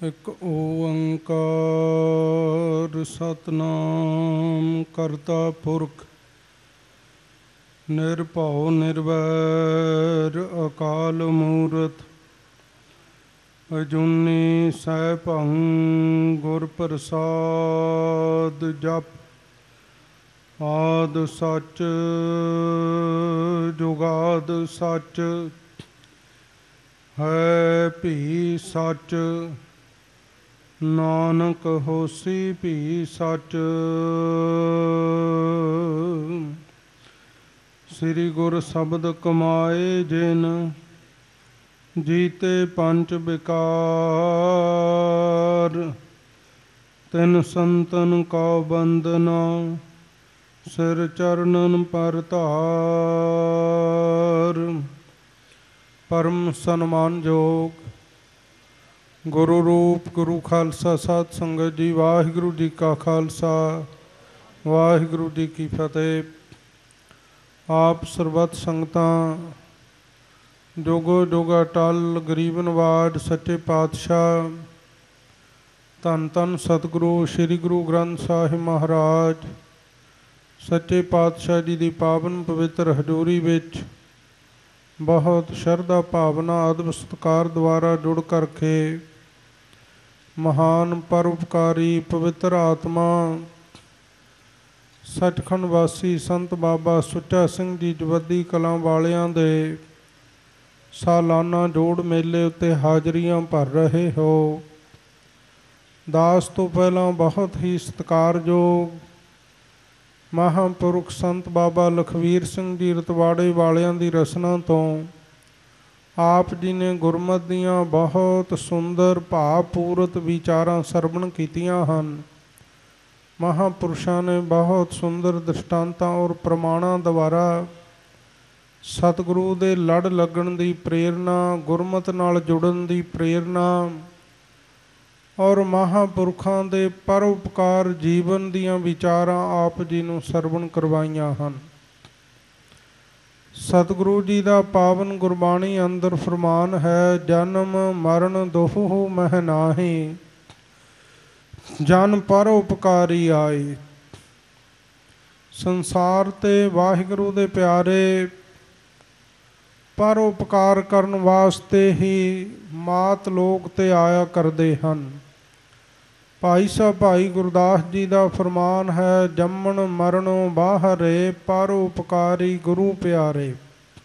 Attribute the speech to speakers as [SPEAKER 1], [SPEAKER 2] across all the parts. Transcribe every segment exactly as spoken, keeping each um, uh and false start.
[SPEAKER 1] ਇੱਕ ਓੰਕਾਰ ਸਤਨਾਮ ਕਰਤਾ ਪੁਰਖ ਨਿਰਭਉ ਨਿਰਵੈਰ ਅਕਾਲ ਮੂਰਤ ਅਜੂਨੀ ਸੈਭੰ ਗੁਰ ਪ੍ਰਸਾਦ ਜਪ ਆਦ ਸੱਚ ਜੁਗਾਦ ਸੱਚ ਹੈ ਭੀ ਸੱਚ ਨਾਨਕ ਹੋਸੀ ਭੀ ਸੱਚ। ਸ੍ਰੀ ਗੁਰ ਸ਼ਬਦ ਕਮਾਏ ਜਿਨ ਜੀਤੇ ਪੰਚ ਵਿਕਾਰ ਤਿਨ ਸੰਤਨ ਕਉ ਬੰਦਨਾ ਸਿਰ ਚਰਨਨ ਪਰ ਧਾਰ। ਪਰਮ ਸਨਮਾਨਯੋਗ ਗੁਰੂ ਰੂਪ ਗੁਰੂ ਖਾਲਸਾ ਸਾਧ ਸੰਗਤ ਜੀ, ਵਾਹਿਗੁਰੂ ਜੀ ਕਾ ਖਾਲਸਾ ਵਾਹਿਗੁਰੂ ਜੀ ਕੀ ਫਤਿਹ। ਆਪ ਸਰਬੱਤ ਸੰਗਤਾਂ ਜੋਗੋ ਜੋਗਾ ਟਲ ਗਰੀਬ ਨਵਾਜ ਸੱਚੇ ਪਾਤਸ਼ਾਹ ਧੰਨ ਧੰਨ ਸਤਿਗੁਰੂ ਸ੍ਰੀ ਗੁਰੂ ਗ੍ਰੰਥ ਸਾਹਿਬ ਮਹਾਰਾਜ ਸੱਚੇ ਪਾਤਸ਼ਾਹ ਜੀ ਦੀ ਪਾਵਨ ਪਵਿੱਤਰ ਹਜ਼ੂਰੀ ਵਿੱਚ ਬਹੁਤ ਸ਼ਰਧਾ ਭਾਵਨਾ ਅਦਬ ਸਤਿਕਾਰ ਦੁਆਰਾ ਜੁੜ ਕਰਕੇ ਮਹਾਨ ਪਰਉਪਕਾਰੀ ਪਵਿੱਤਰ ਆਤਮਾ ਸੱਚਖੰਡ ਵਾਸੀ ਸੰਤ ਬਾਬਾ ਸੁੱਚਾ ਸਿੰਘ ਜੀ ਜਵੱਦੀ ਕਲਾਂ ਵਾਲਿਆਂ ਦੇ ਸਾਲਾਨਾ ਜੋੜ ਮੇਲੇ ਉੱਤੇ ਹਾਜ਼ਰੀਆਂ ਭਰ ਰਹੇ ਹੋ। ਦਾਸ ਤੋਂ ਪਹਿਲਾਂ ਬਹੁਤ ਹੀ ਸਤਿਕਾਰਯੋਗ ਮਹਾਂਪੁਰਖ ਸੰਤ ਬਾਬਾ ਲਖਵੀਰ ਸਿੰਘ ਜੀ ਰਤਵਾੜੇ ਵਾਲਿਆਂ ਦੀ ਰਸਨਾ ਤੋਂ ਆਪ ਜੀ ਨੇ ਗੁਰਮਤ ਦੀਆਂ ਬਹੁਤ ਸੁੰਦਰ ਭਾਵਪੂਰਤ ਵਿਚਾਰਾਂ ਸਰਵਣ ਕੀਤੀਆਂ ਹਨ। ਮਹਾਂਪੁਰਸ਼ਾਂ ਨੇ ਬਹੁਤ ਸੁੰਦਰ ਦ੍ਰਿਸ਼ਟਾਂਤਾਂ ਔਰ ਪ੍ਰਮਾਣਾਂ ਦੁਆਰਾ ਸਤਿਗੁਰੂ ਦੇ ਲੜ ਲੱਗਣ ਦੀ ਪ੍ਰੇਰਨਾ, ਗੁਰਮਤ ਨਾਲ ਜੁੜਨ ਦੀ ਪ੍ਰੇਰਨਾ ਔਰ ਮਹਾਂਪੁਰਖਾਂ ਦੇ ਪਰਉਪਕਾਰ ਜੀਵਨ ਦੀਆਂ ਵਿਚਾਰਾਂ ਆਪ ਜੀ ਨੂੰ ਸਰਵਣ ਕਰਵਾਈਆਂ ਹਨ। ਸਤਿਗੁਰੂ ਜੀ ਦਾ ਪਾਵਨ ਗੁਰਬਾਣੀ ਅੰਦਰ ਫਰਮਾਨ ਹੈ, ਜਨਮ ਮਰਨ ਦੋਹੂ ਮਹਿ ਨਾਹੀ ਜਨ ਪਰਉਪਕਾਰੀ ਆਏ। ਸੰਸਾਰ ਤੇ ਵਾਹਿਗੁਰੂ ਦੇ ਪਿਆਰੇ ਪਰਉਪਕਾਰ ਕਰਨ ਵਾਸਤੇ ਹੀ ਮਾਤ ਲੋਕ ਤੇ ਆਇਆ ਕਰਦੇ ਹਨ। ਭਾਈ ਸਾਹਿਬ ਭਾਈ ਗੁਰਦਾਸ ਜੀ ਦਾ ਫਰਮਾਨ ਹੈ, ਜੰਮਣ ਮਰਨੋਂ ਬਾਹਰੇ ਪਰਉਪਕਾਰੀ ਗੁਰੂ ਪਿਆਰੇ।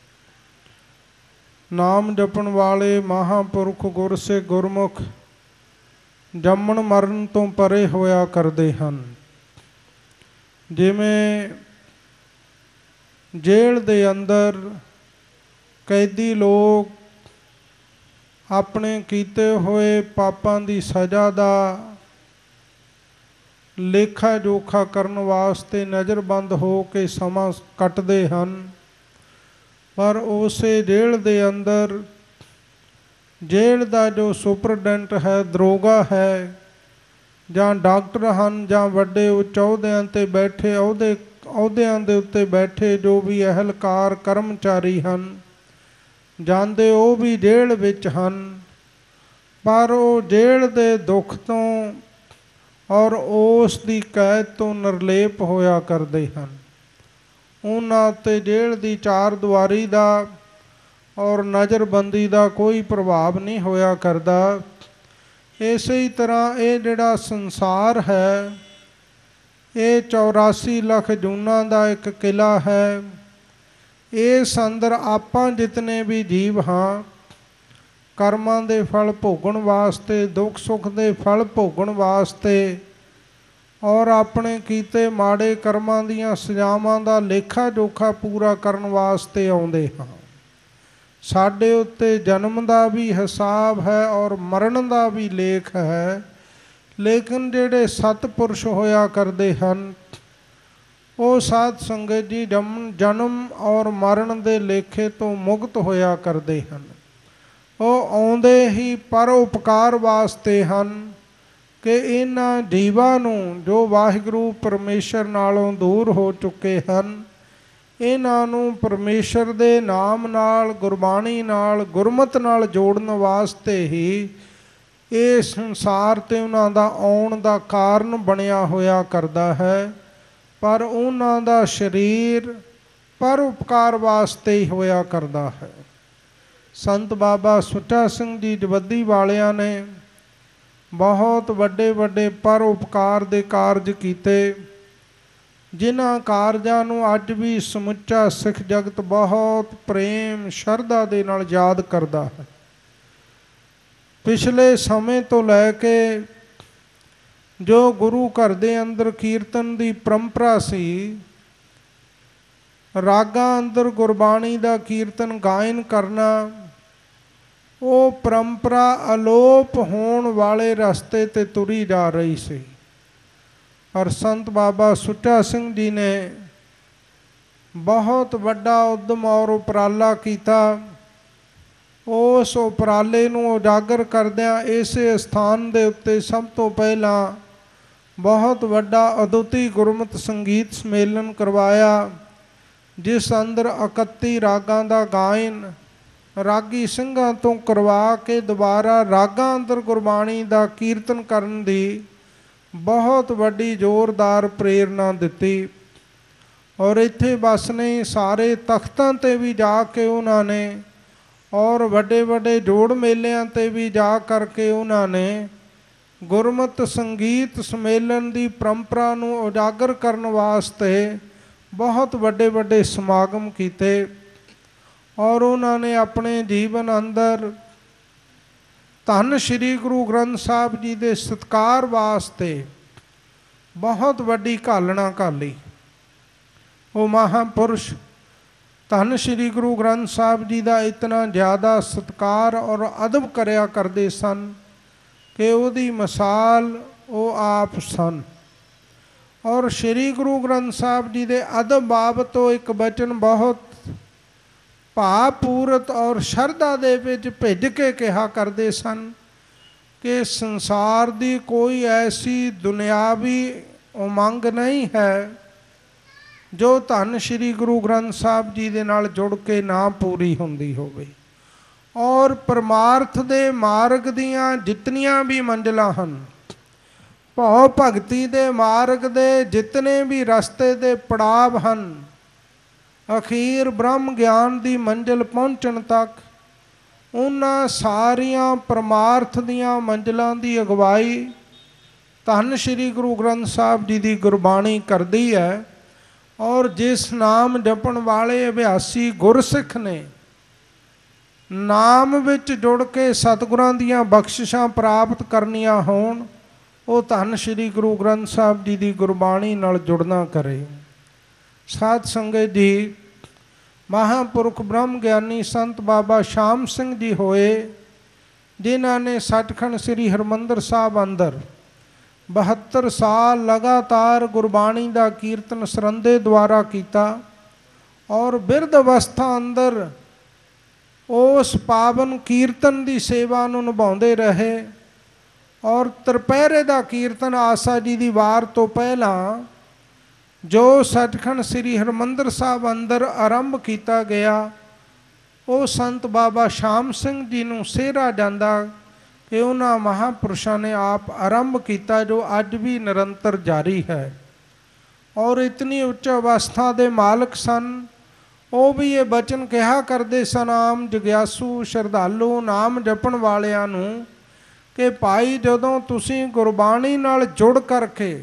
[SPEAKER 1] ਨਾਮ ਜਪਣ ਵਾਲੇ ਮਹਾਂਪੁਰਖ ਗੁਰਸਿੱਖ ਗੁਰਮੁਖ ਜੰਮਣ ਮਰਨ ਤੋਂ ਪਰੇ ਹੋਇਆ ਕਰਦੇ ਹਨ। ਜਿਵੇਂ ਜੇਲ੍ਹ ਦੇ ਅੰਦਰ ਕੈਦੀ ਲੋਕ ਆਪਣੇ ਕੀਤੇ ਹੋਏ ਪਾਪਾਂ ਦੀ ਸਜ਼ਾ ਦਾ ਲੇਖਾ ਜੋਖਾ ਕਰਨ ਵਾਸਤੇ ਨਜ਼ਰਬੰਦ ਹੋ ਕੇ ਸਮਾਂ ਕੱਟਦੇ ਹਨ, ਪਰ ਉਸੇ ਜੇਲ੍ਹ ਦੇ ਅੰਦਰ ਜੇਲ੍ਹ ਦਾ ਜੋ ਸੁਪਰਡੈਂਟ ਹੈ, ਦਰੋਗਾ ਹੈ, ਜਾਂ ਡਾਕਟਰ ਹਨ, ਜਾਂ ਵੱਡੇ ਉੱਚ ਅਹੁਦਿਆਂ 'ਤੇ ਬੈਠੇ ਅਹੁਦੇ ਅਹੁਦਿਆਂ ਦੇ ਉੱਤੇ ਬੈਠੇ ਜੋ ਵੀ ਅਹਿਲਕਾਰ ਕਰਮਚਾਰੀ ਹਨ, ਜਾਂਦੇ ਉਹ ਵੀ ਜੇਲ੍ਹ ਵਿੱਚ ਹਨ, ਪਰ ਉਹ ਜੇਲ੍ਹ ਦੇ ਦੁੱਖ ਤੋਂ ਔਰ ਉਸ ਦੀ ਕੈਦ ਤੋਂ ਨਿਰਲੇਪ ਹੋਇਆ ਕਰਦੇ ਹਨ। ਉਹਨਾਂ ਉੱਤੇ ਜੇਲ੍ਹ ਦੀ ਚਾਰ ਦੀਵਾਰੀ ਦਾ ਔਰ ਨਜ਼ਰਬੰਦੀ ਦਾ ਕੋਈ ਪ੍ਰਭਾਵ ਨਹੀਂ ਹੋਇਆ ਕਰਦਾ। ਇਸੇ ਹੀ ਤਰ੍ਹਾਂ ਇਹ ਜਿਹੜਾ ਸੰਸਾਰ ਹੈ, ਇਹ ਚੌਰਾਸੀ ਲੱਖ ਜੂਨਾਂ ਦਾ ਇੱਕ ਕਿਲ੍ਹਾ ਹੈ। ਇਸ ਅੰਦਰ ਆਪਾਂ ਜਿਤਨੇ ਵੀ ਜੀਵ ਹਾਂ, ਕਰਮਾਂ ਦੇ ਫਲ ਭੋਗਣ ਵਾਸਤੇ, ਦੁੱਖ ਸੁੱਖ ਦੇ ਫਲ ਭੋਗਣ ਵਾਸਤੇ ਔਰ ਆਪਣੇ ਕੀਤੇ ਮਾੜੇ ਕਰਮਾਂ ਦੀਆਂ ਸਜ਼ਾਵਾਂ ਦਾ ਲੇਖਾ ਜੋਖਾ ਪੂਰਾ ਕਰਨ ਵਾਸਤੇ ਆਉਂਦੇ ਹਾਂ। ਸਾਡੇ ਉੱਤੇ ਜਨਮ ਦਾ ਵੀ ਹਿਸਾਬ ਹੈ ਔਰ ਮਰਨ ਦਾ ਵੀ ਲੇਖ ਹੈ, ਲੇਕਿਨ ਜਿਹੜੇ ਸਤਿਪੁਰਸ਼ ਹੋਇਆ ਕਰਦੇ ਹਨ ਉਹ ਸਾਧ ਸੰਗਤ ਜੀ ਜਮ ਜਨਮ ਔਰ ਮਰਨ ਦੇ ਲੇਖੇ ਤੋਂ ਮੁਕਤ ਹੋਇਆ ਕਰਦੇ ਹਨ। ਉਹ ਆਉਂਦੇ ਹੀ ਪਰਉਪਕਾਰ ਵਾਸਤੇ ਹਨ ਕਿ ਇਹਨਾਂ ਜੀਵਾਂ ਨੂੰ ਜੋ ਵਾਹਿਗੁਰੂ ਪਰਮੇਸ਼ਰ ਨਾਲੋਂ ਦੂਰ ਹੋ ਚੁੱਕੇ ਹਨ, ਇਹਨਾਂ ਨੂੰ ਪਰਮੇਸ਼ਰ ਦੇ ਨਾਮ ਨਾਲ, ਗੁਰਬਾਣੀ ਨਾਲ, ਗੁਰਮਤ ਨਾਲ ਜੋੜਨ ਵਾਸਤੇ ਹੀ ਇਹ ਸੰਸਾਰ ਤੇ ਉਹਨਾਂ ਦਾ ਆਉਣ ਦਾ ਕਾਰਨ ਬਣਿਆ ਹੋਇਆ ਕਰਦਾ ਹੈ, ਪਰ ਉਹਨਾਂ ਦਾ ਸਰੀਰ ਪਰ ਉਪਕਾਰ ਵਾਸਤੇ ਹੀ ਹੋਇਆ ਕਰਦਾ ਹੈ। ਸੰਤ ਬਾਬਾ ਸੁੱਚਾ ਸਿੰਘ ਜੀ ਜਵੱਦੀ ਵਾਲਿਆਂ ਨੇ ਬਹੁਤ ਵੱਡੇ ਵੱਡੇ ਪਰ ਉਪਕਾਰ ਦੇ ਕਾਰਜ ਕੀਤੇ, ਜਿਨ੍ਹਾਂ ਕਾਰਜਾਂ ਨੂੰ ਅੱਜ ਵੀ ਸਮੁੱਚਾ ਸਿੱਖ ਜਗਤ ਬਹੁਤ ਪ੍ਰੇਮ ਸ਼ਰਧਾ ਦੇ ਨਾਲ ਯਾਦ ਕਰਦਾ ਹੈ। ਪਿਛਲੇ ਸਮੇਂ ਤੋਂ ਲੈ ਕੇ ਜੋ ਗੁਰੂ ਘਰ ਦੇ ਅੰਦਰ ਕੀਰਤਨ ਦੀ ਪਰੰਪਰਾ ਸੀ, ਰਾਗਾਂ ਅੰਦਰ ਗੁਰਬਾਣੀ ਦਾ ਕੀਰਤਨ ਗਾਇਨ ਕਰਨਾ, ਉਹ ਪਰੰਪਰਾ ਅਲੋਪ ਹੋਣ ਵਾਲੇ ਰਸਤੇ 'ਤੇ ਤੁਰੀ ਜਾ ਰਹੀ ਸੀ। ਪਰ ਸੰਤ ਬਾਬਾ ਸੁੱਚਾ ਸਿੰਘ ਜੀ ਨੇ ਬਹੁਤ ਵੱਡਾ ਉਦਮ ਔਰ ਉਪਰਾਲਾ ਕੀਤਾ। ਉਸ ਉਪਰਾਲੇ ਨੂੰ ਉਜਾਗਰ ਕਰਦਿਆਂ ਇਸੇ ਸਥਾਨ ਦੇ ਉੱਤੇ ਸਭ ਤੋਂ ਪਹਿਲਾਂ ਬਹੁਤ ਵੱਡਾ ਅਦੁੱਤੀ ਗੁਰਮਤਿ ਸੰਗੀਤ ਸੰਮੇਲਨ ਕਰਵਾਇਆ, ਜਿਸ ਅੰਦਰ ਇਕੱਤੀ ਰਾਗਾਂ ਦਾ ਗਾਇਨ ਰਾਗੀ ਸਿੰਘਾਂ ਤੋਂ ਕਰਵਾ ਕੇ ਦੁਬਾਰਾ ਰਾਗਾਂ ਅੰਦਰ ਗੁਰਬਾਣੀ ਦਾ ਕੀਰਤਨ ਕਰਨ ਦੀ ਬਹੁਤ ਵੱਡੀ ਜ਼ੋਰਦਾਰ ਪ੍ਰੇਰਨਾ ਦਿੱਤੀ। ਔਰ ਇੱਥੇ ਬਸ ਨਹੀਂ, ਸਾਰੇ ਤਖਤਾਂ 'ਤੇ ਵੀ ਜਾ ਕੇ ਉਹਨਾਂ ਨੇ, ਔਰ ਵੱਡੇ ਵੱਡੇ ਜੋੜ ਮੇਲਿਆਂ 'ਤੇ ਵੀ ਜਾ ਕਰਕੇ ਉਹਨਾਂ ਨੇ ਗੁਰਮਤਿ ਸੰਗੀਤ ਸੰਮੇਲਨ ਦੀ ਪਰੰਪਰਾ ਨੂੰ ਉਜਾਗਰ ਕਰਨ ਵਾਸਤੇ ਬਹੁਤ ਵੱਡੇ ਵੱਡੇ ਸਮਾਗਮ ਕੀਤੇ। ਔਰ ਉਹਨਾਂ ਨੇ ਆਪਣੇ ਜੀਵਨ ਅੰਦਰ ਧੰਨ ਸ਼੍ਰੀ ਗੁਰੂ ਗ੍ਰੰਥ ਸਾਹਿਬ ਜੀ ਦੇ ਸਤਿਕਾਰ ਵਾਸਤੇ ਬਹੁਤ ਵੱਡੀ ਘਾਲਣਾ ਘਾਲੀ। ਉਹ ਮਹਾਂਪੁਰਸ਼ ਧੰਨ ਸ਼੍ਰੀ ਗੁਰੂ ਗ੍ਰੰਥ ਸਾਹਿਬ ਜੀ ਦਾ ਇਤਨਾ ਜ਼ਿਆਦਾ ਸਤਿਕਾਰ ਔਰ ਅਦਬ ਕਰਿਆ ਕਰਦੇ ਸਨ ਕਿ ਉਹਦੀ ਮਿਸਾਲ ਉਹ ਆਪ ਸਨ। ਔਰ ਸ਼੍ਰੀ ਗੁਰੂ ਗ੍ਰੰਥ ਸਾਹਿਬ ਜੀ ਦੇ ਅਦਬ ਬਾਬਤ ਉਹ ਇੱਕ ਬਚਨ ਬਹੁਤ ਭਾਵਪੂਰਤ ਔਰ ਸ਼ਰਧਾ ਦੇ ਵਿੱਚ ਭਿੱਜ ਕੇ ਕਿਹਾ ਕਰਦੇ ਸਨ ਕਿ ਸੰਸਾਰ ਦੀ ਕੋਈ ਐਸੀ ਦੁਨਿਆਵੀ ਉਮੰਗ ਨਹੀਂ ਹੈ ਜੋ ਧੰਨ ਸ਼੍ਰੀ ਗੁਰੂ ਗ੍ਰੰਥ ਸਾਹਿਬ ਜੀ ਦੇ ਨਾਲ ਜੁੜ ਕੇ ਨਾ ਪੂਰੀ ਹੁੰਦੀ ਹੋਵੇ। ਔਰ ਪਰਮਾਰਥ ਦੇ ਮਾਰਗ ਦੀਆਂ ਜਿਤਨੀਆਂ ਵੀ ਮੰਜ਼ਿਲਾਂ ਹਨ, ਭਉ ਭਗਤੀ ਦੇ ਮਾਰਗ ਦੇ ਜਿਤਨੇ ਵੀ ਰਸਤੇ ਦੇ ਪੜਾਵ ਹਨ, ਅਖੀਰ ਬ੍ਰਹਮ ਗਿਆਨ ਦੀ ਮੰਜ਼ਿਲ ਪਹੁੰਚਣ ਤੱਕ ਉਹਨਾਂ ਸਾਰੀਆਂ ਪਰਮਾਰਥ ਦੀਆਂ ਮੰਜ਼ਿਲਾਂ ਦੀ ਅਗਵਾਈ ਧੰਨ ਸ਼੍ਰੀ ਗੁਰੂ ਗ੍ਰੰਥ ਸਾਹਿਬ ਜੀ ਦੀ ਗੁਰਬਾਣੀ ਕਰਦੀ ਹੈ। ਔਰ ਜਿਸ ਨਾਮ ਜਪਣ ਵਾਲੇ ਅਭਿਆਸੀ ਗੁਰਸਿੱਖ ਨੇ ਨਾਮ ਵਿੱਚ ਜੁੜ ਕੇ ਸਤਿਗੁਰਾਂ ਦੀਆਂ ਬਖਸ਼ਿਸ਼ਾਂ ਪ੍ਰਾਪਤ ਕਰਨੀਆਂ ਹੋਣ, ਉਹ ਧੰਨ ਸ਼੍ਰੀ ਗੁਰੂ ਗ੍ਰੰਥ ਸਾਹਿਬ ਜੀ ਦੀ ਗੁਰਬਾਣੀ ਨਾਲ ਜੁੜਨਾ ਕਰੇ। ਸਾਧ ਸੰਗਤ ਜੀ, ਮਹਾਂਪੁਰਖ ਬ੍ਰਹਮ ਗਿਆਨੀ ਸੰਤ ਬਾਬਾ ਸ਼ਾਮ ਸਿੰਘ ਜੀ ਹੋਏ, ਜਿਨ੍ਹਾਂ ਨੇ ਸੱਚਖੰਡ ਸ੍ਰੀ ਹਰਿਮੰਦਰ ਸਾਹਿਬ ਅੰਦਰ ਬਹੱਤਰ ਸਾਲ ਲਗਾਤਾਰ ਗੁਰਬਾਣੀ ਦਾ ਕੀਰਤਨ ਸਰੰਦੇ ਦੁਆਰਾ ਕੀਤਾ। ਔਰ ਬਿਰਧ ਅਵਸਥਾ ਅੰਦਰ ਉਸ ਪਾਵਨ ਕੀਰਤਨ ਦੀ ਸੇਵਾ ਨੂੰ ਨਿਭਾਉਂਦੇ ਰਹੇ। ਔਰ ਤ੍ਰਿਪਹਿਰੇ ਦਾ ਕੀਰਤਨ ਆਸਾ ਜੀ ਦੀ ਵਾਰ ਤੋਂ ਪਹਿਲਾਂ ਜੋ ਸੱਚਖੰਡ ਸ੍ਰੀ ਹਰਿਮੰਦਰ ਸਾਹਿਬ ਅੰਦਰ ਆਰੰਭ ਕੀਤਾ ਗਿਆ, ਉਹ ਸੰਤ ਬਾਬਾ ਸ਼ਾਮ ਸਿੰਘ ਜੀ ਨੂੰ ਸਿਹਰਾ ਜਾਂਦਾ ਕਿ ਉਹਨਾਂ ਮਹਾਂਪੁਰਸ਼ਾਂ ਨੇ ਆਪ ਆਰੰਭ ਕੀਤਾ, ਜੋ ਅੱਜ ਵੀ ਨਿਰੰਤਰ ਜਾਰੀ ਹੈ। ਔਰ ਇਤਨੀ ਉੱਚ ਅਵਸਥਾ ਦੇ ਮਾਲਕ ਸਨ। ਉਹ ਵੀ ਇਹ ਬਚਨ ਕਿਹਾ ਕਰਦੇ ਸਨ ਆਮ ਜਗਿਆਸੂ ਸ਼ਰਧਾਲੂ ਨਾਮ ਜਪਣ ਵਾਲਿਆਂ ਨੂੰ ਕਿ ਭਾਈ, ਜਦੋਂ ਤੁਸੀਂ ਗੁਰਬਾਣੀ ਨਾਲ ਜੁੜ ਕਰਕੇ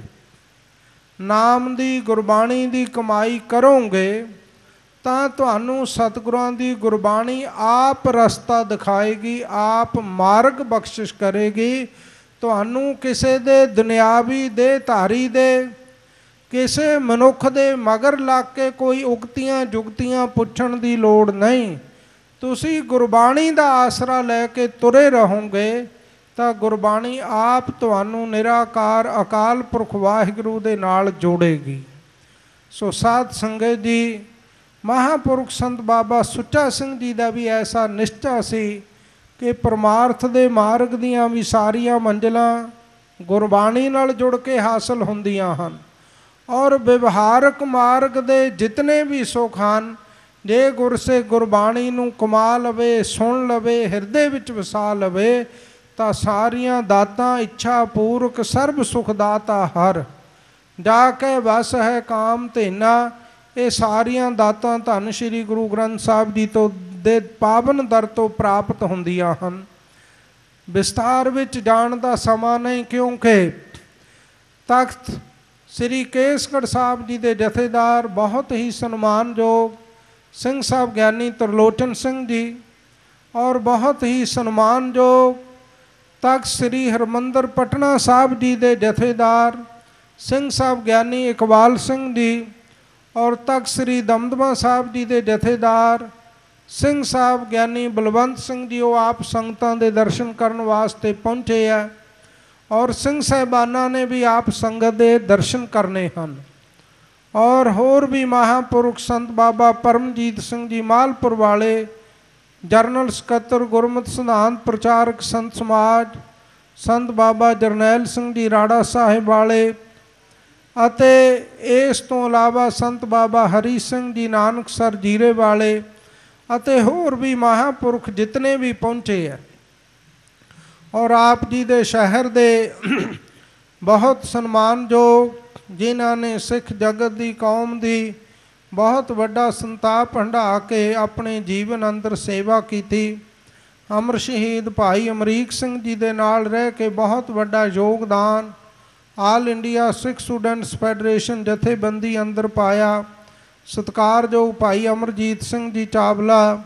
[SPEAKER 1] ਨਾਮ ਦੀ ਗੁਰਬਾਣੀ ਦੀ ਕਮਾਈ ਕਰੋਗੇ ਤਾਂ ਤੁਹਾਨੂੰ ਸਤਿਗੁਰਾਂ ਦੀ ਗੁਰਬਾਣੀ ਆਪ ਰਸਤਾ ਦਿਖਾਏਗੀ, ਆਪ ਮਾਰਗ ਬਖਸ਼ਿਸ਼ ਕਰੇਗੀ। ਤੁਹਾਨੂੰ ਕਿਸੇ ਦੇ ਦੁਨਿਆਵੀ ਦੇ ਧਾਰੀ ਦੇ, ਕਿਸੇ ਮਨੁੱਖ ਦੇ ਮਗਰ ਲੱਗ ਕੇ ਕੋਈ ਉਕਤੀਆਂ ਜੁਗਤੀਆਂ ਪੁੱਛਣ ਦੀ ਲੋੜ ਨਹੀਂ। ਤੁਸੀਂ ਗੁਰਬਾਣੀ ਦਾ ਆਸਰਾ ਲੈ ਕੇ ਤੁਰੇ ਰਹੋਗੇ ਤਾਂ ਗੁਰਬਾਣੀ ਆਪ ਤੁਹਾਨੂੰ ਨਿਰਾਕਾਰ ਅਕਾਲ ਪੁਰਖ ਵਾਹਿਗੁਰੂ ਦੇ ਨਾਲ ਜੋੜੇਗੀ। ਸੋ ਸਾਧ ਸੰਗਤ ਜੀ, ਮਹਾਂਪੁਰਖ ਸੰਤ ਬਾਬਾ ਸੁੱਚਾ ਸਿੰਘ ਜੀ ਦਾ ਵੀ ਐਸਾ ਨਿਸ਼ਚਾ ਸੀ ਕਿ ਪਰਮਾਰਥ ਦੇ ਮਾਰਗ ਦੀਆਂ ਵੀ ਸਾਰੀਆਂ ਮੰਜ਼ਿਲਾਂ ਗੁਰਬਾਣੀ ਨਾਲ ਜੁੜ ਕੇ ਹਾਸਲ ਹੁੰਦੀਆਂ ਹਨ। ਔਰ ਵਿਵਹਾਰਕ ਮਾਰਗ ਦੇ ਜਿਤਨੇ ਵੀ ਸੁੱਖ ਹਨ, ਜੇ ਗੁਰਸੇ ਗੁਰਬਾਣੀ ਨੂੰ ਕਮਾ ਲਵੇ, ਸੁਣ ਲਵੇ, ਹਿਰਦੇ ਵਿੱਚ ਵਸਾ ਲਵੇ ਤਾਂ ਸਾਰੀਆਂ ਦਾਤਾਂ ਇੱਛਾ ਪੂਰਕ ਸਰਬ ਸੁਖ ਦਾਤਾ ਹਰ, ਜਾ ਕੇ ਵਸ ਹੈ ਕਾਮ ਧੇਨਾ। ਇਹ ਸਾਰੀਆਂ ਦਾਤਾਂ ਧੰਨ ਸ਼੍ਰੀ ਗੁਰੂ ਗ੍ਰੰਥ ਸਾਹਿਬ ਜੀ ਤੋਂ ਦੇ ਪਾਵਨ ਦਰ ਤੋਂ ਪ੍ਰਾਪਤ ਹੁੰਦੀਆਂ ਹਨ। ਵਿਸਤਾਰ ਵਿੱਚ ਜਾਣ ਦਾ ਸਮਾਂ ਨਹੀਂ, ਕਿਉਂਕਿ ਤਖਤ ਸ੍ਰੀ ਕੇਸਗੜ੍ਹ ਸਾਹਿਬ ਜੀ ਦੇ ਜਥੇਦਾਰ ਬਹੁਤ ਹੀ ਸਨਮਾਨਯੋਗ ਸਿੰਘ ਸਾਹਿਬ ਗਿਆਨੀ ਤਰਲੋਚਨ ਸਿੰਘ ਜੀ, ਔਰ ਬਹੁਤ ਹੀ ਸਨਮਾਨਯੋਗ ਤਖਤ ਸ੍ਰੀ ਹਰਿਮੰਦਰ ਪਟਨਾ ਸਾਹਿਬ ਜੀ ਦੇ ਜਥੇਦਾਰ ਸਿੰਘ ਸਾਹਿਬ ਗਿਆਨੀ ਇਕਬਾਲ ਸਿੰਘ ਜੀ, ਔਰ ਤਖਤ ਸ੍ਰੀ ਦਮਦਮਾ ਸਾਹਿਬ ਜੀ ਦੇ ਜਥੇਦਾਰ ਸਿੰਘ ਸਾਹਿਬ ਗਿਆਨੀ ਬਲਵੰਤ ਸਿੰਘ ਜੀ, ਉਹ ਆਪ ਸੰਗਤਾਂ ਦੇ ਦਰਸ਼ਨ ਕਰਨ ਵਾਸਤੇ ਪਹੁੰਚੇ ਆ, ਔਰ ਸਿੰਘ ਸਾਹਿਬਾਨਾਂ ਨੇ ਵੀ ਆਪ ਸੰਗਤ ਦੇ ਦਰਸ਼ਨ ਕਰਨੇ ਹਨ। ਔਰ ਹੋਰ ਵੀ ਮਹਾਂਪੁਰਖ ਸੰਤ ਬਾਬਾ ਪਰਮਜੀਤ ਸਿੰਘ ਜੀ ਮਾਲਪੁਰ ਵਾਲੇ, ਜਰਨਲ ਸਕੱਤਰ ਗੁਰਮਤਿ ਸਿਧਾਂਤ ਪ੍ਰਚਾਰਕ ਸੰਤ ਸਮਾਜ, ਸੰਤ ਬਾਬਾ ਜਰਨੈਲ ਸਿੰਘ ਜੀ ਰਾੜਾ ਸਾਹਿਬ ਵਾਲੇ, ਅਤੇ ਇਸ ਤੋਂ ਇਲਾਵਾ ਸੰਤ ਬਾਬਾ ਹਰੀ ਸਿੰਘ ਜੀ ਨਾਨਕਸਰ ਜੀਰੇ ਵਾਲੇ, ਅਤੇ ਹੋਰ ਵੀ ਮਹਾਂਪੁਰਖ ਜਿਤਨੇ ਵੀ ਪਹੁੰਚੇ ਹੈ। ਔਰ ਆਪ ਜੀ ਦੇ ਸ਼ਹਿਰ ਦੇ ਬਹੁਤ ਸਨਮਾਨਯੋਗ, ਜਿਨ੍ਹਾਂ ਨੇ ਸਿੱਖ ਜਗਤ ਦੀ ਕੌਮ ਦੀ ਬਹੁਤ ਵੱਡਾ ਸੰਤਾਪ ਹੰਢਾ ਕੇ ਆਪਣੇ ਜੀਵਨ ਅੰਦਰ ਸੇਵਾ ਕੀਤੀ। ਅਮਰ ਸ਼ਹੀਦ ਭਾਈ ਅਮਰੀਕ ਸਿੰਘ ਜੀ ਦੇ ਨਾਲ ਰਹਿ ਕੇ ਬਹੁਤ ਵੱਡਾ ਯੋਗਦਾਨ all India Sikh students federation ਜਥੇਬੰਦੀ ਅੰਦਰ ਪਾਇਆ। ਸਤਿਕਾਰਯੋਗ ਭਾਈ ਅਮਰਜੀਤ ਸਿੰਘ ਜੀ ਚਾਵਲਾ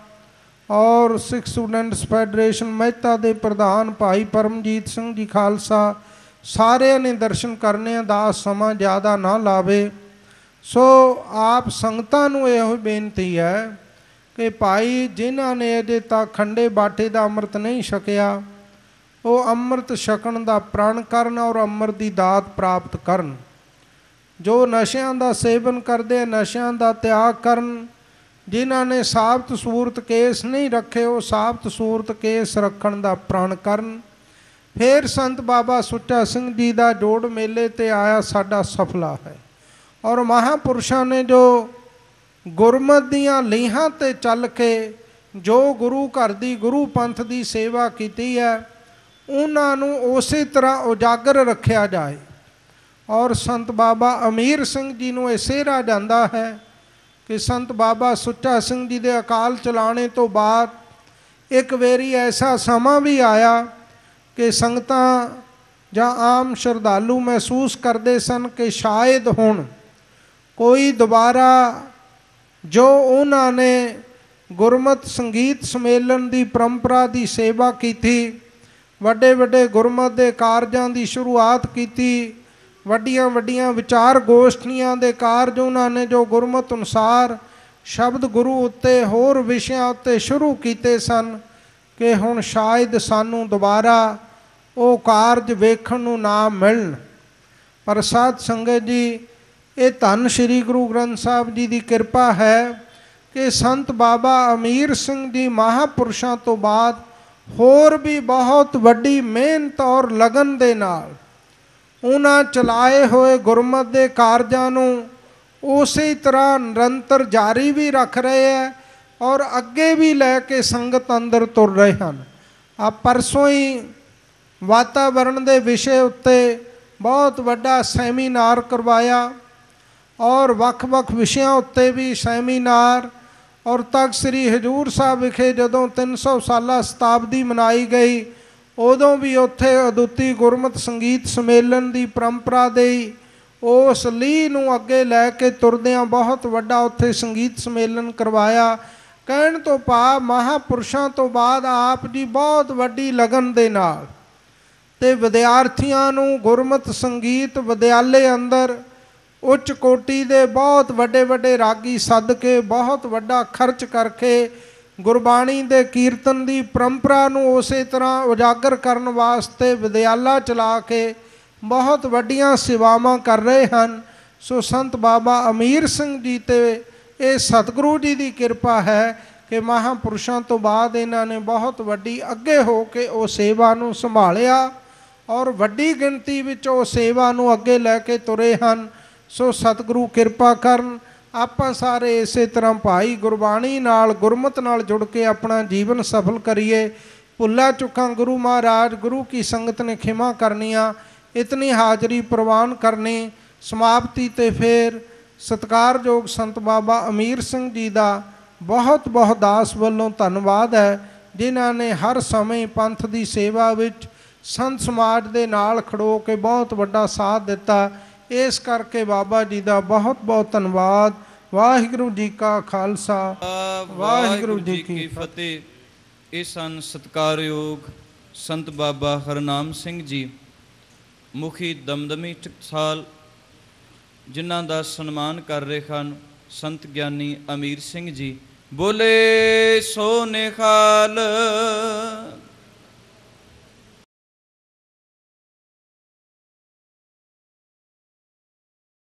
[SPEAKER 1] ਔਰ ਸਿੱਖ ਸਟੂਡੈਂਟਸ ਫੈਡਰੇਸ਼ਨ ਮਹਿਤਾ ਦੇ ਪ੍ਰਧਾਨ ਭਾਈ ਪਰਮਜੀਤ ਸਿੰਘ ਜੀ ਖਾਲਸਾ, ਸਾਰਿਆਂ ਨੇ ਦਰਸ਼ਨ ਕਰਨੇ ਦਾ ਸਮਾਂ ਜ਼ਿਆਦਾ ਨਾ ਲਾਵੇ। ਸੋ ਆਪ ਸੰਗਤਾਂ ਨੂੰ ਇਹੋ ਬੇਨਤੀ ਹੈ ਕਿ ਭਾਈ ਜਿਨ੍ਹਾਂ ਨੇ ਅਜੇ ਤੱਕ ਖੰਡੇ ਬਾਟੇ ਦਾ ਅੰਮ੍ਰਿਤ ਨਹੀਂ ਛਕਿਆ, ਉਹ ਅੰਮ੍ਰਿਤ ਛਕਣ ਦਾ ਪ੍ਰਣ ਕਰਨ ਔਰ ਅੰਮ੍ਰਿਤ ਦੀ ਦਾਤ ਪ੍ਰਾਪਤ ਕਰਨ। ਜੋ ਨਸ਼ਿਆਂ ਦਾ ਸੇਵਨ ਕਰਦੇ, ਨਸ਼ਿਆਂ ਦਾ ਤਿਆਗ ਕਰਨ। ਜਿਨ੍ਹਾਂ ਨੇ ਸਾਬਤ ਸੂਰਤ ਕੇਸ ਨਹੀਂ ਰੱਖੇ, ਉਹ ਸਾਬਤ ਸੂਰਤ ਕੇਸ ਰੱਖਣ ਦਾ ਪ੍ਰਣ ਕਰਨ। ਫਿਰ ਸੰਤ ਬਾਬਾ ਸੁੱਚਾ ਸਿੰਘ ਜੀ ਦਾ ਜੋੜ ਮੇਲੇ 'ਤੇ ਆਇਆ ਸਾਡਾ ਸਫਲਾ ਹੈ। ਔਰ ਮਹਾਂਪੁਰਸ਼ਾਂ ਨੇ ਜੋ ਗੁਰਮਤਿ ਦੀਆਂ ਲੀਹਾਂ 'ਤੇ ਚੱਲ ਕੇ ਜੋ ਗੁਰੂ ਘਰ ਦੀ ਗੁਰੂ ਪੰਥ ਦੀ ਸੇਵਾ ਕੀਤੀ ਹੈ, ਉਹਨਾਂ ਨੂੰ ਉਸੇ ਤਰ੍ਹਾਂ ਉਜਾਗਰ ਰੱਖਿਆ ਜਾਏ। ਔਰ ਸੰਤ ਬਾਬਾ ਅਮੀਰ ਸਿੰਘ ਜੀ ਨੂੰ ਇਹ ਸਿਹਰਾ ਜਾਂਦਾ ਹੈ ਕਿ ਸੰਤ ਬਾਬਾ ਸੁੱਚਾ ਸਿੰਘ ਜੀ ਦੇ ਅਕਾਲ ਚਲਾਣੇ ਤੋਂ ਬਾਅਦ ਇੱਕ ਵਾਰੀ ਐਸਾ ਸਮਾਂ ਵੀ ਆਇਆ ਕਿ ਸੰਗਤਾਂ ਜਾਂ ਆਮ ਸ਼ਰਧਾਲੂ ਮਹਿਸੂਸ ਕਰਦੇ ਸਨ ਕਿ ਸ਼ਾਇਦ ਹੁਣ ਕੋਈ ਦੁਬਾਰਾ ਜੋ ਉਹਨਾਂ ਨੇ ਗੁਰਮਤਿ ਸੰਗੀਤ ਸੰਮੇਲਨ ਦੀ ਪਰੰਪਰਾ ਦੀ ਸੇਵਾ ਕੀਤੀ, ਵੱਡੇ ਵੱਡੇ ਗੁਰਮਤਿ ਦੇ ਕਾਰਜਾਂ ਦੀ ਸ਼ੁਰੂਆਤ ਕੀਤੀ, ਵੱਡੀਆਂ ਵੱਡੀਆਂ ਵਿਚਾਰ ਗੋਸ਼ਟੀਆਂ ਦੇ ਕਾਰਜ ਉਹਨਾਂ ਨੇ ਜੋ ਗੁਰਮਤਿ ਅਨੁਸਾਰ ਸ਼ਬਦ ਗੁਰੂ ਉੱਤੇ ਹੋਰ ਵਿਸ਼ਿਆਂ ਉੱਤੇ ਸ਼ੁਰੂ ਕੀਤੇ ਸਨ, ਕਿ ਹੁਣ ਸ਼ਾਇਦ ਸਾਨੂੰ ਦੁਬਾਰਾ ਉਹ ਕਾਰਜ ਵੇਖਣ ਨੂੰ ਨਾ ਮਿਲਣ। ਪਰ ਸਾਧ ਸੰਗਤ ਜੀ, ਇਹ ਧੰਨ ਸ਼੍ਰੀ ਗੁਰੂ ਗ੍ਰੰਥ ਸਾਹਿਬ ਜੀ ਦੀ ਕਿਰਪਾ ਹੈ ਕਿ ਸੰਤ ਬਾਬਾ ਅਮੀਰ ਸਿੰਘ ਜੀ ਮਹਾਂਪੁਰਸ਼ਾਂ ਤੋਂ ਬਾਅਦ ਹੋਰ ਵੀ ਬਹੁਤ ਵੱਡੀ ਮਿਹਨਤ ਔਰ ਲਗਨ ਦੇ ਨਾਲ ਉਹਨਾਂ ਚਲਾਏ ਹੋਏ ਗੁਰਮਤਿ ਦੇ ਕਾਰਜਾਂ ਨੂੰ ਉਸੇ ਤਰ੍ਹਾਂ ਨਿਰੰਤਰ ਜਾਰੀ ਵੀ ਰੱਖ ਰਹੇ ਹੈ ਔਰ ਅੱਗੇ ਵੀ ਲੈ ਕੇ ਸੰਗਤ ਅੰਦਰ ਤੁਰ ਰਹੇ ਹਨ। ਆ ਪਰਸੋਂ ਹੀ ਵਾਤਾਵਰਣ ਦੇ ਵਿਸ਼ੇ ਉੱਤੇ ਬਹੁਤ ਵੱਡਾ ਸੈਮੀਨਾਰ ਕਰਵਾਇਆ, ਔਰ ਵੱਖ-ਵੱਖ ਵਿਸ਼ਿਆਂ ਉੱਤੇ ਵੀ ਸੈਮੀਨਾਰ। ਔਰ ਤਖਤ ਸ੍ਰੀ ਹਜ਼ੂਰ ਸਾਹਿਬ ਵਿਖੇ ਜਦੋਂ ਤਿੰਨ ਸੌ ਸਾਲਾ ਸ਼ਤਾਬਦੀ ਮਨਾਈ ਗਈ, ਉਦੋਂ ਵੀ ਉੱਥੇ ਅਦੁੱਤੀ ਗੁਰਮਤਿ ਸੰਗੀਤ ਸੰਮੇਲਨ ਦੀ ਪਰੰਪਰਾ ਦੇ ਉਸ ਲੀਹ ਨੂੰ ਅੱਗੇ ਲੈ ਕੇ ਤੁਰਦਿਆਂ ਬਹੁਤ ਵੱਡਾ ਉੱਥੇ ਸੰਗੀਤ ਸੰਮੇਲਨ ਕਰਵਾਇਆ। ਕਹਿਣ ਤੋਂ ਭਾਵ ਮਹਾਂਪੁਰਸ਼ਾਂ ਤੋਂ ਬਾਅਦ ਆਪ ਜੀ ਬਹੁਤ ਵੱਡੀ ਲਗਨ ਦੇ ਨਾਲ ਅਤੇ ਵਿਦਿਆਰਥੀਆਂ ਨੂੰ ਗੁਰਮਤਿ ਸੰਗੀਤ ਵਿਦਿਆਲੇ ਅੰਦਰ ਉੱਚ ਕੋਟੀ ਦੇ ਬਹੁਤ ਵੱਡੇ ਵੱਡੇ ਰਾਗੀ ਸੱਦ ਕੇ ਬਹੁਤ ਵੱਡਾ ਖਰਚ ਕਰਕੇ ਗੁਰਬਾਣੀ ਦੇ ਕੀਰਤਨ ਦੀ ਪਰੰਪਰਾ ਨੂੰ ਉਸੇ ਤਰ੍ਹਾਂ ਉਜਾਗਰ ਕਰਨ ਵਾਸਤੇ ਵਿਦਿਆਲਾ ਚਲਾ ਕੇ ਬਹੁਤ ਵੱਡੀਆਂ ਸੇਵਾਵਾਂ ਕਰ ਰਹੇ ਹਨ। ਸੋ ਸੰਤ ਬਾਬਾ ਅਮੀਰ ਸਿੰਘ ਜੀ 'ਤੇ ਇਹ ਸਤਿਗੁਰੂ ਜੀ ਦੀ ਕਿਰਪਾ ਹੈ ਕਿ ਮਹਾਂਪੁਰਸ਼ਾਂ ਤੋਂ ਬਾਅਦ ਇਹਨਾਂ ਨੇ ਬਹੁਤ ਵੱਡੀ ਅੱਗੇ ਹੋ ਕੇ ਉਹ ਸੇਵਾ ਨੂੰ ਸੰਭਾਲਿਆ ਔਰ ਵੱਡੀ ਗਿਣਤੀ ਵਿੱਚ ਉਹ ਸੇਵਾ ਨੂੰ ਅੱਗੇ ਲੈ ਕੇ ਤੁਰੇ ਹਨ। ਸੋ ਸਤਿਗੁਰੂ ਕਿਰਪਾ ਕਰਨ, ਆਪਾਂ ਸਾਰੇ ਇਸੇ ਤਰ੍ਹਾਂ ਭਾਈ ਗੁਰਬਾਣੀ ਨਾਲ ਗੁਰਮਤਿ ਨਾਲ ਜੁੜ ਕੇ ਆਪਣਾ ਜੀਵਨ ਸਫਲ ਕਰੀਏ। भुला चुका गुरु महाराज, गुरु की संगत ने खिमा करनिया, इतनी हाजरी प्रवान करनी। समाप्ति ते फिर सत्कारयोग संत बाबा अमीर सिंह जी का बहुत बहुत दास वालों धन्यवाद है, जिन्हों ने हर समय पंथ की सेवा विच संत समाज के नाल खड़ो के बहुत बड़ा साथ दिता। इस करके बाबा जी का बहुत बहुत धन्यवाद। वाहिगुरू जी का खालसा, वाहिगुरू जी की
[SPEAKER 2] फतेह। इस सन सत्कारयोग संत बाबा हरनाम सिंह जी मुखी दमदमी टकसाल, जिन्हां दा सन्मान कर रहे हैं संत ज्ञानी अमीर सिंह जी। बोले सो निहाल।